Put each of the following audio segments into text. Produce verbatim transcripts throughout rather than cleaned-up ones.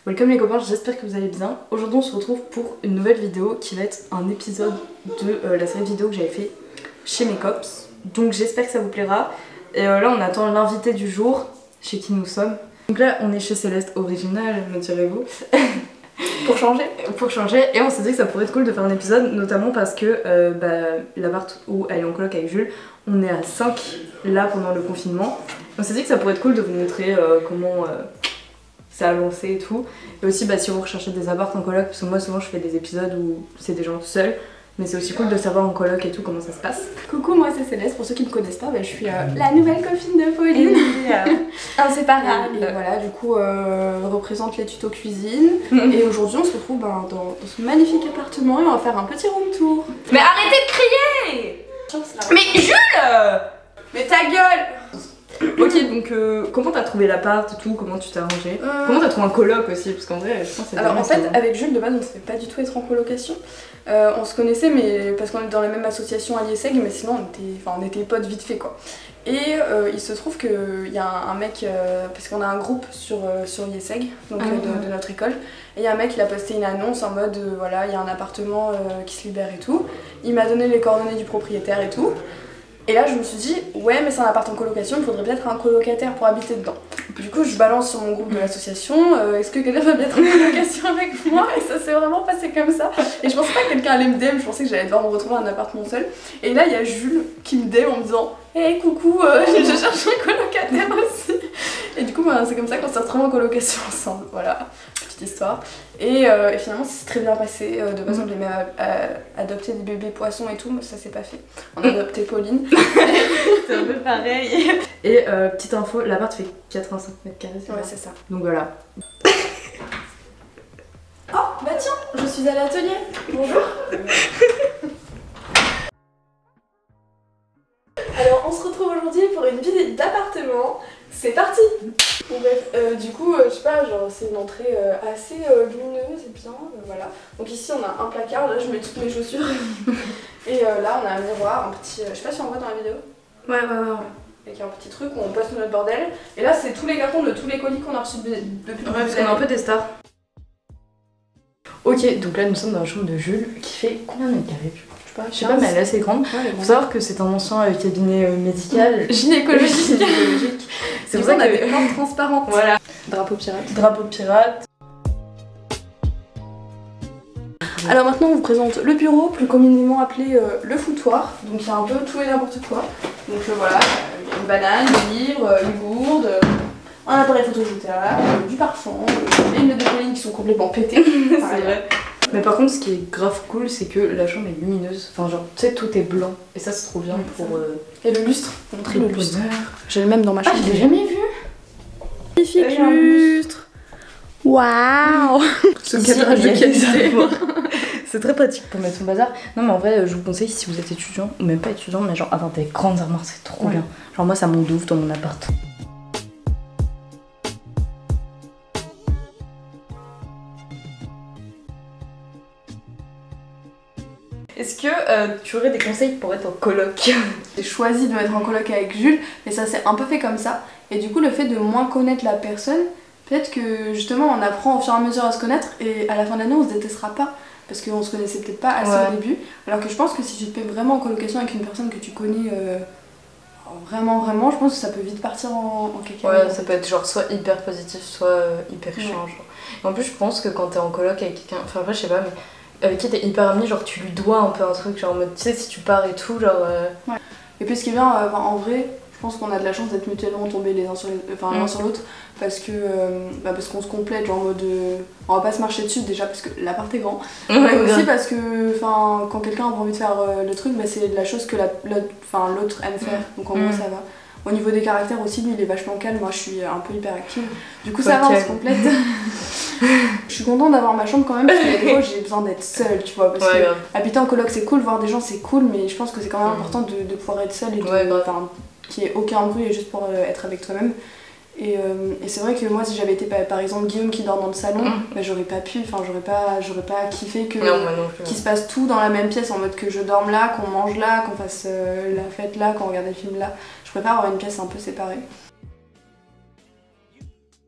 Welcome les copains, j'espère que vous allez bien. Aujourd'hui on se retrouve pour une nouvelle vidéo qui va être un épisode de euh, la série vidéo que j'avais fait chez mes cops. Donc j'espère que ça vous plaira. Et euh, là on attend l'invité du jour, chez qui nous sommes. Donc là on est chez Céleste Original, me direz-vous. Pour changer Pour changer, et on s'est dit que ça pourrait être cool de faire un épisode, notamment parce que euh, bah, l'appart où elle est en coloc avec Jules, on est à cinq là pendant le confinement. On s'est dit que ça pourrait être cool de vous montrer euh, comment euh, ça a lancé et tout. Et aussi bah, si vous recherchez des apparts en coloc, parce que moi souvent je fais des épisodes où c'est des gens seuls, mais c'est aussi cool de savoir en coloc et tout comment ça se passe. Coucou, moi c'est Céleste, pour ceux qui ne me connaissent pas, bah, je suis euh, la nouvelle copine de Pauline. Inséparable. Et, et voilà, du coup, euh, représente les tutos cuisine. Et aujourd'hui on se retrouve ben, dans, dans ce magnifique appartement et on va faire un petit room tour. Mais arrêtez de crier! Mais Jules! Mais ta gueule! Ok, donc euh, comment t'as trouvé l'appart et tout? Comment tu t'es arrangé? euh... Comment t'as trouvé un coloc aussi? Parce qu'en vrai, je pense que c'est Alors en fait, souvent. Avec Jules de base, on ne savait pas du tout être en colocation. Euh, on se connaissait, mais parce qu'on est dans la même association à l'IESEG, mais sinon on était, enfin, on était potes vite fait quoi. Et euh, il se trouve qu'il y a un, un mec, euh, parce qu'on a un groupe sur, euh, sur l'IESEG, donc ah, euh, de, de notre école, et il y a un mec qui a posté une annonce en mode euh, voilà, il y a un appartement euh, qui se libère et tout. Il m'a donné les coordonnées du propriétaire et tout. Et là je me suis dit, ouais mais c'est un appart en colocation, il faudrait peut-être un colocataire pour habiter dedans. Du coup je balance sur mon groupe de l'association, euh, est-ce que quelqu'un va bien être en colocation avec moi? Et ça s'est vraiment passé comme ça. Et je pensais pas que quelqu'un allait me D M, je pensais que j'allais devoir me retrouver un appartement seul. Et là il y a Jules qui me D M en me disant, hé hey, coucou, euh, je cherche un colocataire aussi. Et du coup bah, c'est comme ça qu'on s'est retrouvés en colocation ensemble, voilà. Histoire. Et, euh, et finalement ça s'est très bien passé. Euh, de base on devait même adopter des bébés poissons et tout, mais ça s'est pas fait. On a adopté Pauline. C'est un peu pareil. Et euh, petite info, l'appart fait quatre-vingt-cinq mètres carrés. Ouais c'est ça. Donc voilà. Oh bah tiens, je suis à l'atelier. Bonjour. Alors on se retrouve aujourd'hui pour une visite d'appartement. C'est parti. Bon bref, euh, du coup, euh, je sais pas, genre c'est une entrée euh, assez euh, lumineuse et bien, euh, voilà. Donc ici on a un placard, là je mets toutes mes chaussures. Et euh, là on a un miroir, un petit, euh, je sais pas si on voit dans la vidéo. Ouais ouais ouais. Avec un petit truc où on passe notre bordel. Et là c'est tous les cartons de tous les colis qu'on a reçus depuis le début. Ouais, parce qu'on est un peu des stars. Ok, donc là nous sommes dans la chambre de Jules qui fait combien de mètres carrés? Je sais pas, mais elle est assez grande. Il ouais, faut savoir que c'est un ancien euh, cabinet euh, médical. Gynécologique. Gynécologique. C'est pour ça qu'on a des plantes transparentes. Voilà. Drapeau pirate. Drapeau pirate. Alors maintenant on vous présente le bureau, plus communément appelé euh, le foutoir. Donc il y a un peu tout et n'importe quoi. Donc euh, voilà, il y a une banane, des livres, une gourde, euh, un appareil photojoutable, euh, du parfum, euh, et une de Pauline qui sont complètement pétées. C'est vrai. Mais par contre ce qui est grave cool c'est que la chambre est lumineuse, enfin genre tu sais tout est blanc et ça c'est trop bien pour... Euh... Et le lustre, montrer le, le lustre. J'ai le même dans ma chambre. Ah je l'ai jamais vu. Magnifique lustre. Waouh. Ce cadrage de qualité. C'est très pratique pour mettre son bazar. Non mais en vrai je vous conseille si vous êtes étudiant ou même pas étudiant mais genre avoir des grandes armoires c'est trop ouais. bien. Genre moi ça monte de ouf dans mon appart. Est-ce que euh, tu aurais des conseils pour être en coloc? J'ai choisi de me mettre en coloc avec Jules, mais ça s'est un peu fait comme ça. Et du coup, le fait de moins connaître la personne, peut-être que justement on apprend au fur et à mesure à se connaître et à la fin de l'année on se détestera pas. Parce qu'on se connaissait peut-être pas assez ouais. au début. Alors que je pense que si tu te mets vraiment en colocation avec une personne que tu connais euh, vraiment, vraiment, je pense que ça peut vite partir en, en cacahuète. Ouais, ça peut être genre soit hyper positif, soit euh, hyper chiant. Ouais. Et en plus, je pense que quand t'es en coloc avec quelqu'un, enfin après, je sais pas, mais. Avec qui t'es hyper ami, genre tu lui dois un peu un truc, genre en mode tu sais si tu pars et tout, genre... Euh... Ouais. Et puis ce qui est bien, euh, en vrai, je pense qu'on a de la chance d'être mutuellement tombés les uns sur les... enfin, l'un mmh. sur l'autre, parce que euh, bah, parce qu'on se complète, genre en mode... Euh, on va pas se marcher dessus déjà parce que l'appart est grand, ouais, mais aussi parce que quand quelqu'un a envie de faire euh, le truc, bah, c'est de la chose que l'autre aime faire, donc en mmh. gros ça va. Au niveau des caractères aussi, lui il est vachement calme, moi je suis un peu hyper active. Du coup ça va, on se complète. Je suis contente d'avoir ma chambre quand même parce que des fois j'ai besoin d'être seule, tu vois. Parce ouais, que ouais. habiter en coloc c'est cool, voir des gens c'est cool, mais je pense que c'est quand même mmh. important de, de pouvoir être seule et de, ouais, qu'il n'y ait aucun bruit et juste pour euh, être avec toi-même. Et, euh, et c'est vrai que moi si j'avais été par, par exemple Guillaume qui dort dans le salon, mmh. bah, j'aurais pas pu, enfin j'aurais pas, j'aurais pas kiffé que qu'il se passe tout dans la même pièce en mode que je dorme là, qu'on mange là, qu'on fasse euh, la fête là, qu'on regarde le film là. Je préfère avoir une pièce un peu séparée.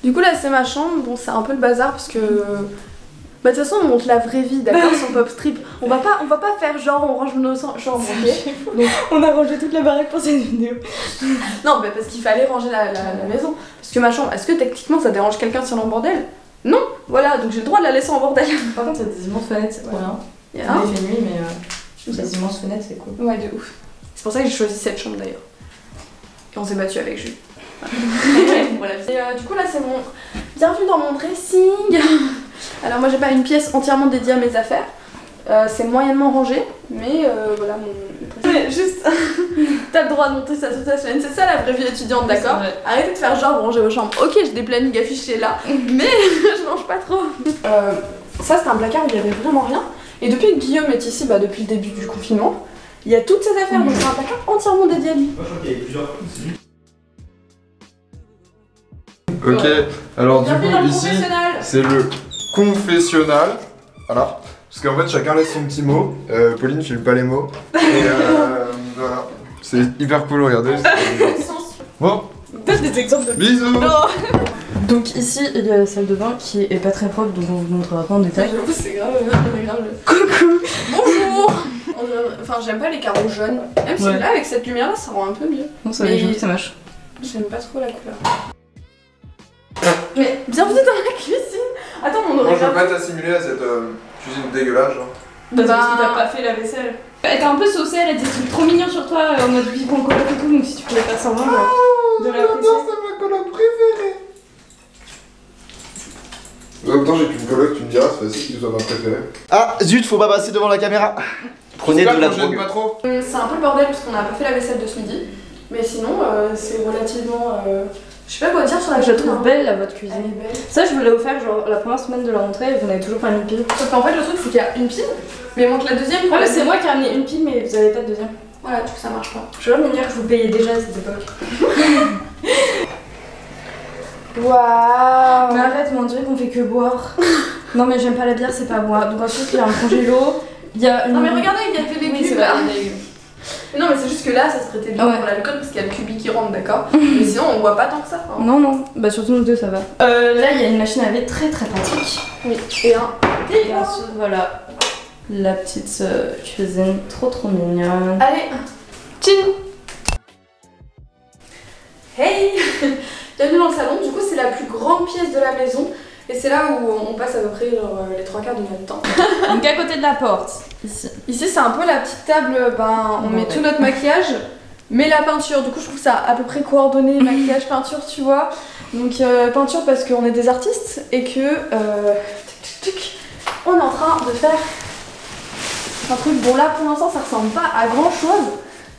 Du coup là c'est ma chambre, bon c'est un peu le bazar parce que... Bah de toute façon on montre la vraie vie, d'accord, sur Pop Strip. On va pas, on va pas faire genre on range nos chambres, ok. Donc on a rangé toute la baraque pour cette vidéo. Non bah parce qu'il fallait ranger la, la, la maison. Parce que ma chambre, est-ce que techniquement ça dérange quelqu'un si on est en bordel? Non, voilà, donc j'ai le droit de la laisser en bordel. Par contre il y a des immenses fenêtres, c'est trop bien. Il y a il fait nuit mais euh, les immenses fenêtres c'est cool. Ouais de ouf. C'est pour ça que j'ai choisi cette chambre d'ailleurs. Et on s'est battu avec Jules. Voilà. Et euh, du coup là c'est mon... Bienvenue dans mon dressing. Alors moi j'ai pas une pièce entièrement dédiée à mes affaires. Euh, c'est moyennement rangé, mais euh, voilà mon... Mais juste, t'as le droit de monter ça toute la semaine, c'est ça la vraie vie étudiante, d'accord? Arrêtez de faire genre ranger vos chambres. Ok, j'ai des plannings affichés là, mais je mange pas trop. Euh, ça c'est un placard où il y avait vraiment rien. Et depuis que Guillaume est ici, bah, depuis le début du confinement, il y a toutes ces affaires, donc c'est un placard entièrement dédié à lui. Moi je crois qu'il y avait plusieurs trucs. Ok, alors du coup ici c'est le confessionnal, voilà, parce qu'en fait chacun laisse son petit mot, euh, Pauline file pas les mots, et euh, voilà, c'est hyper cool, regardez. Bon, donne des exemples de bisous. Donc ici il y a la salle de bain qui est pas très propre donc on vous montrera pas en détail. J'avoue c'est grave, c'est grave. Coucou. Bonjour. Enfin j'aime pas les carreaux jaunes, même si ouais. Là avec cette lumière là ça rend un peu mieux. Non ça mais... ça marche. J'aime pas trop la couleur. Mais bienvenue dans la cuisine. Attends, on aurait. Moi, je veux pas t'assimiler à cette euh, cuisine dégueulasse, genre. Parce bah... que t'as pas fait la vaisselle. Elle était un peu saucée, elle a des trucs trop mignons sur toi, en mode vivant coloc et tout, donc si tu pouvais faire semblant genre, oh, de la préciser. C'est ma coloc préférée. En même temps, j'ai qu'une coloc, tu me diras, c'est facile que tu sois ma préférée. Ah, zut, faut pas passer devant la caméra. Prenez de la drogue. Pas trop. C'est un peu le bordel parce qu'on a pas fait la vaisselle de ce midi. Mais sinon, euh, c'est relativement. Euh... Je sais pas quoi dire sur la cuisine. Je la trouve belle la votre cuisine. Elle est belle. Ça, je vous l'ai offert genre la première semaine de la rentrée et vous n'avez toujours pas mis une pile. Sauf qu'en fait, le truc c'est qu'il y a une pile, mais il manque la deuxième. Ouais, mais c'est moi qui ai amené une pile, mais vous avez pas de deuxième. Voilà, du coup ça marche pas. Je veux bien me dire que je vous payais déjà à cette époque. Waouh. Mais arrête, on dirait qu'on fait que boire. Non, mais j'aime pas la bière, c'est pas moi. Donc ensuite, il y a un congélo. Il y a une... Non, mais regardez, il y a des légumes oui, là. Non mais c'est juste que là ça se prêtait bien ouais. Pour l'alcool parce qu'il y a le cubi qui rentre, d'accord. Mais sinon on boit pas tant que ça. Hein. Non non, bah surtout nous deux ça va. Euh, là il y a une machine à laver très très pratique. Oui. Et un. Et ensuite voilà, la petite euh, cuisine trop trop mignonne. Allez, tching. Hey. Bienvenue dans le salon, du coup c'est la plus grande pièce de la maison. Et c'est là où on passe à peu près genre, les trois quarts de notre temps. Donc à côté de la porte, ici. Ici c'est un peu la petite table, ben, on bon, met ouais. Tout notre maquillage, mais la peinture, du coup je trouve ça à peu près coordonné, maquillage, peinture, tu vois. Donc euh, peinture parce qu'on est des artistes et que euh, tic, tic, tic, on est en train de faire un truc. Bon là pour l'instant ça ressemble pas à grand chose.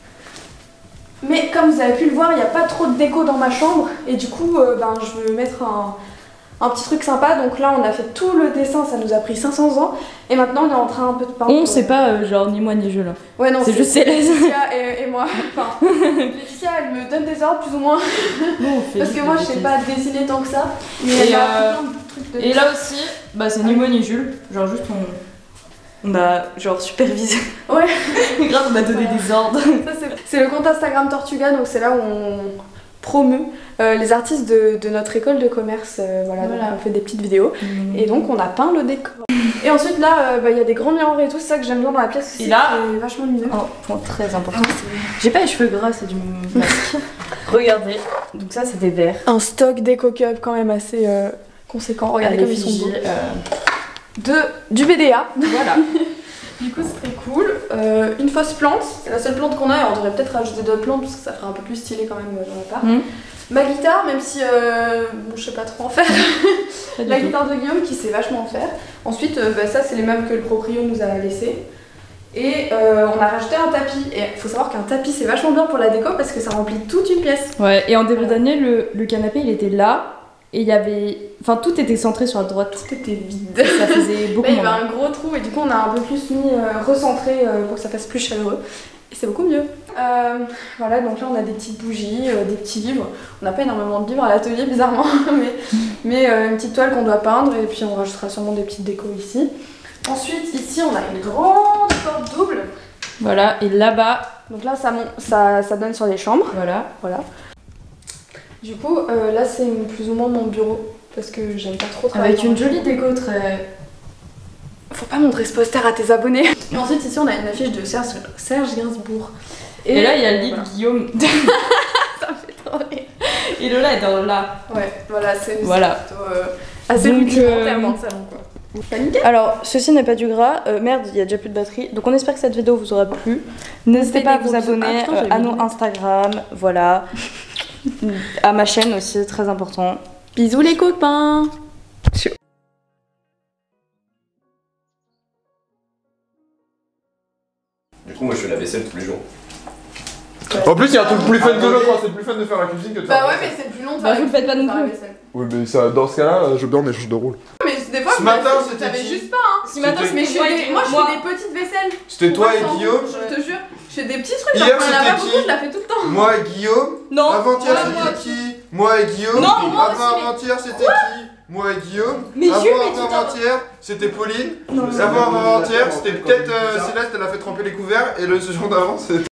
Mais comme vous avez pu le voir, il n'y a pas trop de déco dans ma chambre et du coup euh, ben, je veux mettre un... Un petit truc sympa, donc là on a fait tout le dessin, ça nous a pris cinq cents ans et maintenant on est en train un peu de peindre. On sait pas euh, genre ni moi ni je là. Ouais non, c'est juste Céleste et, et moi. Enfin, Laetitia elle me donne des ordres plus ou moins. Bon, parce que moi je sais pas dessiner tant que ça. Mais et, elle a euh, plein de trucs de et là aussi, bah c'est ni moi ni Jules, genre juste on, on a genre supervisé. Ouais. Grave on m'a donné voilà. Des ordres. C'est le compte Instagram Tortuga, donc c'est là où on promeut euh, les artistes de, de notre école de commerce, euh, voilà, voilà. Donc on fait des petites vidéos mmh. Et donc on a peint le décor. Et ensuite là, il euh, bah, y a des grands miroirs et tout, c'est ça que j'aime bien dans la pièce aussi. Et là, c'est vachement lumineux. Oh, point très important. Ah, j'ai pas les cheveux gras, c'est du masque. Regardez, donc ça c'est des verres. Un stock déco cup quand même assez euh, conséquent, regardez comme ils sont beaux. Euh... De, du B D A. Voilà. Du coup c'est très cool. Euh, une fausse plante, c'est la seule plante qu'on a et on devrait peut-être rajouter d'autres plantes parce que ça ferait un peu plus stylé quand même dans l'appart. Mmh. Ma guitare, même si euh, bon, je sais pas trop en faire. La guitare de Guillaume qui sait vachement en faire. Ensuite euh, bah, ça c'est les meubles que le proprio nous a laissés. Et euh, on a rajouté un tapis. Et il faut savoir qu'un tapis c'est vachement bien pour la déco parce que ça remplit toute une pièce. Ouais, et en début d'année le, le canapé il était là. Et il y avait... Enfin tout était centré sur la droite. Tout était vide. Ça faisait beaucoup bah, il y moins. avait un gros trou et du coup on a un peu plus mis euh, recentré euh, pour que ça fasse plus chaleureux. Et c'est beaucoup mieux. Euh, voilà, donc là on a des petites bougies, euh, des petits livres. On n'a pas énormément de livres à l'atelier bizarrement, mais, mais euh, une petite toile qu'on doit peindre et puis on rajoutera sûrement des petites décos ici. Ensuite ici on a une grande porte double. Voilà, et là-bas... Donc là ça, ça, ça donne sur les chambres. Voilà. Voilà. Du coup, euh, là c'est plus ou moins mon bureau. parce que j'aime pas trop travailler. Avec une jolie déco très... Faut pas montrer ce poster à tes abonnés. Et ensuite ici on a une affiche de Serge, Serge Gainsbourg. Et, et là il y a le lit voilà. de Guillaume. Ça me fait trop rire. Et Lola est dans là. Ouais, voilà, c'est voilà. plutôt euh, assez Donc, rudimentaire euh... dans le salon quoi. T'as nickel. Alors, ceci n'est pas du gras. Euh, merde, il y a déjà plus de batterie. Donc on espère que cette vidéo vous aura plu. N'hésitez pas à vous abonner ah, putain, euh, à nos Instagram, voilà. À ma chaîne aussi, très important. Bisous les copains. Du coup, moi je fais la vaisselle tous les jours. En plus, il y a un truc plus fun que l'autre, hein. C'est plus fun de faire la cuisine que de faire Bah la ouais, vaisselle. mais c'est plus long de Bah, faire vous le faites pas non faire la plus. vaisselle. Oui, mais ça, dans ce cas-là, je veux bien on échange de rôle. Mais des fois, Ce vous matin, m'avez- c'était j'avais qui juste pas hein. Ce matin, C'était- Mais je fais moi, des- moi je moi. fais des petites vaisselles. C'était toi Moi, et sans- Guillaume. Je te jure, je fais des petits trucs. Hier, genre, quand il y en a c'était pas beaucoup, qui je la fais tout le temps. Moi et Guillaume. Non. Avant-hier, Ouais, moi c'était qui Moi et Guillaume. Non, moi Avant aussi, mais- avant-hier, c'était qui Moi et Guillaume. Mais Avant Jules, mais tu t'en- avant-hier, c'était Pauline. Non, Avant avant-hier, c'était peut-être euh, Céleste, elle a fait tremper les couverts. Et le jour d'avant, c'était.